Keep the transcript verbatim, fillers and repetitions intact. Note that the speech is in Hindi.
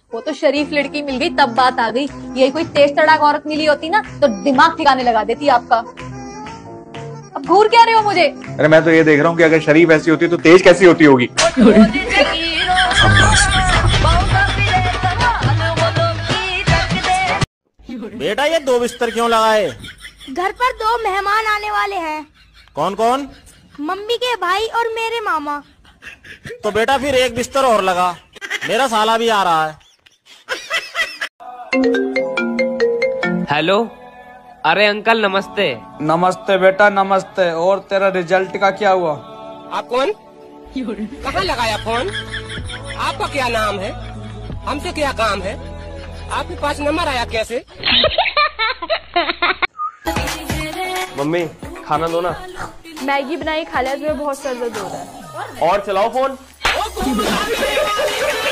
वो तो शरीफ लड़की मिल गई तब बात आ गई, ये कोई तेज तड़ाक औरत मिली होती ना तो दिमाग ठिकाने लगा देती आपका। अब घूर क्या रहे हो मुझे? अरे मैं तो ये देख रहा हूँ कि अगर शरीफ ऐसी होती तो तेज कैसी होती होगी। बेटा ये दो बिस्तर क्यों लगाए? घर पर दो मेहमान आने वाले हैं। कौन कौन? मम्मी के भाई और मेरे मामा। तो बेटा फिर एक बिस्तर और लगा, मेरा साला भी आ रहा है। हेलो, अरे अंकल नमस्ते। नमस्ते बेटा नमस्ते। और तेरा रिजल्ट का क्या हुआ? आप कौन? कहाँ लगाया फोन? आपका क्या नाम है? हमसे क्या काम है? आपके पास नंबर आया कैसे? मम्मी खाना दो ना। मैगी बनाई खा लिया, तुम्हें बहुत सर दर्द हो रहा है। और चलाओ फोन।